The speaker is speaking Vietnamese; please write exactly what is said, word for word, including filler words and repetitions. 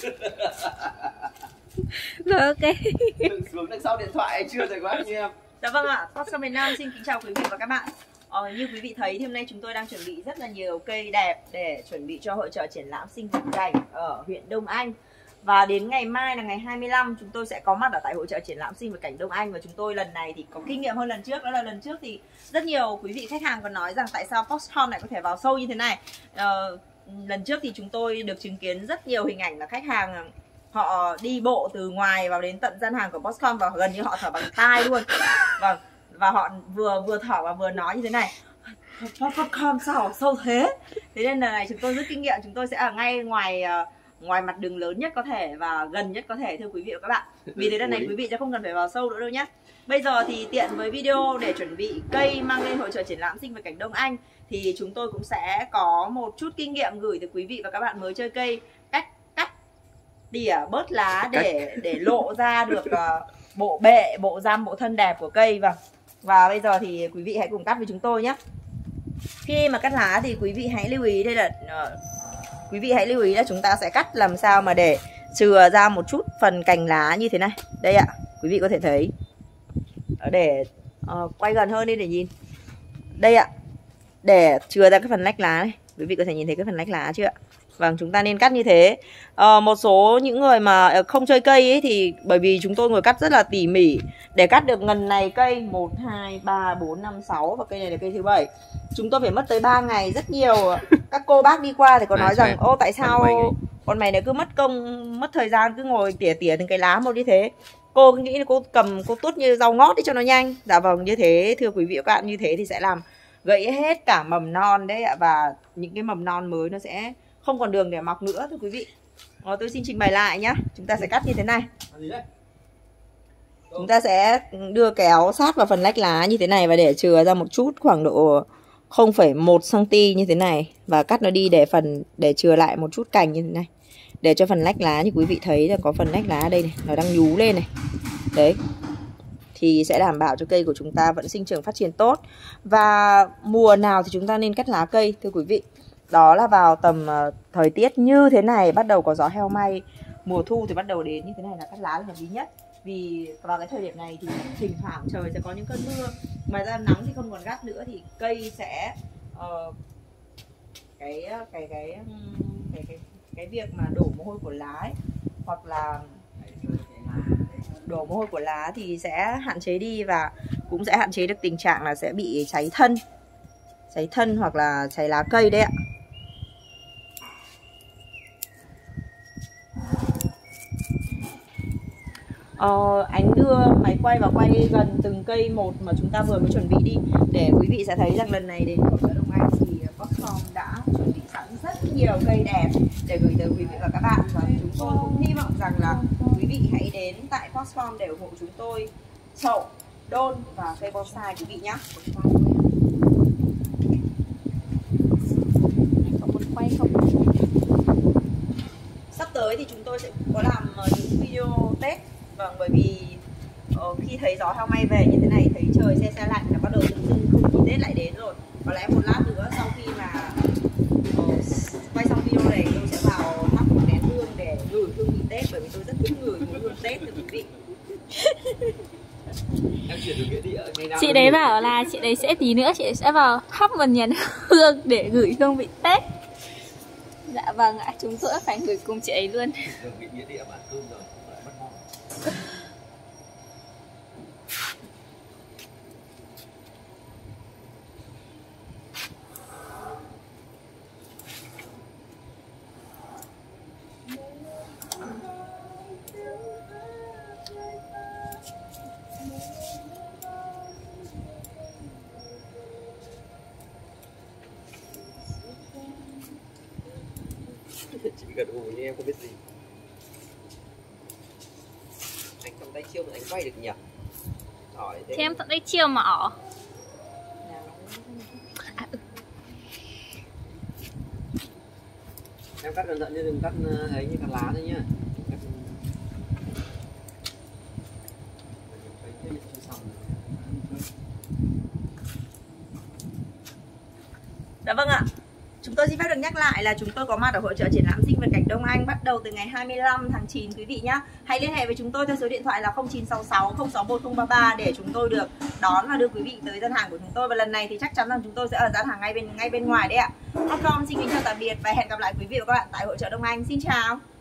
Rồi ok. Xuống đằng sau điện thoại anh chưa rồi quá anh em. Dạ vâng ạ, Foxcom Việt Nam xin kính chào quý vị và các bạn. Ờ, như quý vị thấy thì hôm nay chúng tôi đang chuẩn bị rất là nhiều cây đẹp để chuẩn bị cho hội chợ triển lãm sinh vật cảnh ở huyện Đông Anh. Và đến ngày mai là ngày hai mươi lăm chúng tôi sẽ có mặt ở tại hội chợ triển lãm sinh vật cảnh Đông Anh. Và chúng tôi lần này thì có kinh nghiệm hơn lần trước. Đó là lần trước thì rất nhiều quý vị khách hàng còn nói rằng tại sao Foxcom lại có thể vào sâu như thế này. Ờ, lần trước thì chúng tôi được chứng kiến rất nhiều hình ảnh là khách hàng họ đi bộ từ ngoài vào đến tận gian hàng của Foxcom và gần như họ thở bằng tai luôn. Vâng, và họ vừa vừa thở và vừa nói như thế này: Foxcom sao sâu thế. Thế nên là này chúng tôi rất kinh nghiệm, chúng tôi sẽ ở ngay ngoài ngoài mặt đường lớn nhất có thể và gần nhất có thể thưa quý vị và các bạn. Vì thế lần này quý vị sẽ không cần phải vào sâu nữa đâu nhé. Bây giờ thì tiện với video để chuẩn bị cây mang lên hội chợ triển lãm sinh vật cảnh Đông Anh thì chúng tôi cũng sẽ có một chút kinh nghiệm gửi tới quý vị và các bạn mới chơi cây, cách cắt tỉa bớt lá để để lộ ra được uh, bộ bệ, bộ răm, bộ thân đẹp của cây. Và và bây giờ thì quý vị hãy cùng cắt với chúng tôi nhé. Khi mà cắt lá thì quý vị hãy lưu ý đây là uh, quý vị hãy lưu ý là chúng ta sẽ cắt làm sao mà để chừa ra một chút phần cành lá như thế này. Đây ạ, quý vị có thể thấy. Để uh, quay gần hơn đi để nhìn. Đây ạ, để chừa ra cái phần lách lá này. Quý vị có thể nhìn thấy cái phần lách lá chưa ạ? Vâng, chúng ta nên cắt như thế. à, Một số những người mà không chơi cây ấy thì bởi vì chúng tôi ngồi cắt rất là tỉ mỉ. Để cắt được ngần này cây một, hai, ba, bốn, năm, sáu và cây này là cây thứ bảy, chúng tôi phải mất tới ba ngày. Rất nhiều các cô bác đi qua thì có nói rằng: ô tại sao con mày này cứ mất công, mất thời gian cứ ngồi tỉa tỉa từng cái lá một như thế. Cô nghĩ là cô cầm, cô tuốt như rau ngót đi cho nó nhanh. Dạ vâng, như thế thưa quý vị và các bạn, như thế thì sẽ làm gãy hết cả mầm non đấy ạ. Và những cái mầm non mới nó sẽ không còn đường để mọc nữa thưa quý vị. Rồi, tôi xin trình bày lại nhá. Chúng ta sẽ cắt như thế này. Chúng ta sẽ đưa kéo sát vào phần lách lá như thế này và để chừa ra một chút khoảng độ không phẩy một xăng-ti-mét như thế này và cắt nó đi để phần để chừa lại một chút cành như thế này. Để cho phần lách lá như quý vị thấy là có phần lách lá ở đây này, nó đang nhú lên này. Đấy. Thì sẽ đảm bảo cho cây của chúng ta vẫn sinh trưởng phát triển tốt. Và mùa nào thì chúng ta nên cắt lá cây thưa quý vị? Đó là vào tầm uh, thời tiết như thế này, bắt đầu có gió heo may. Mùa thu thì bắt đầu đến như thế này là cắt lá là hợp lý nhất. Vì vào cái thời điểm này thì thỉnh thoảng trời sẽ có những cơn mưa. Ngoài ra nắng thì không còn gắt nữa thì cây sẽ uh, cái, cái, cái, cái, cái, cái, cái việc mà đổ mồ hôi của lá ấy, hoặc là đổ mồ hôi của lá thì sẽ hạn chế đi và cũng sẽ hạn chế được tình trạng là sẽ bị cháy thân. Cháy thân hoặc là cháy lá cây đấy ạ. Ờ, Ánh đưa máy quay vào quay gần từng cây một mà chúng ta vừa mới chuẩn bị đi, để quý vị sẽ thấy rằng lần này đến hội chợ Đông Anh thì Foxcom đã chuẩn bị sẵn rất nhiều cây đẹp để gửi tới quý vị và các bạn. Và chúng tôi cũng hy vọng rằng là quý vị hãy đến tại Foxcom để ủng hộ chúng tôi chậu, đôn và cây bonsai quý vị nhé. Quay không? Sắp tới thì chúng tôi sẽ có làm những video Tết. Vâng, bởi vì uh, khi thấy gió heo may về như thế này, thấy trời se se lạnh là bắt đầu tự dưng không khí Tết lại đến rồi. Có lẽ một lát nữa sau khi mà uh, quay xong video này, tôi sẽ vào thắp một nén hương để gửi hương vị Tết, bởi vì tôi rất thích gửi mùi hương Tết thưa quý vị. Chị đấy bảo là chị đấy sẽ tí nữa chị đấy sẽ vào thắp một nén hương để gửi hương vị Tết. Dạ vâng ạ, chúng tôi phải gửi cùng chị ấy luôn. Chị gật gù như em không biết gì. Anh cầm tay chiêu mà anh quay được nhỉ? Rồi, thế em tận đây chiêu mà ở. À, ừ. Em cắt cẩn thận chứ đừng cắt ấy như cắt lá thôi nhá. Cắt... Dạ vâng ạ. Chúng tôi xin phép được nhắc nhắc lại là chúng tôi có mặt ở hội chợ triển lãm sinh vật cảnh Đông Anh bắt đầu từ ngày hai mươi lăm tháng chín quý vị nhé. Hãy liên hệ với chúng tôi theo số điện thoại là không chín sáu sáu không sáu một không ba ba để chúng tôi được đón và đưa quý vị tới gian hàng của chúng tôi. Và lần này thì chắc chắn rằng chúng tôi sẽ ở gian hàng ngay bên ngay bên ngoài đấy ạ. Hotcom xin kính chào tạm biệt và hẹn gặp lại quý vị và các bạn tại hội chợ Đông Anh. Xin chào.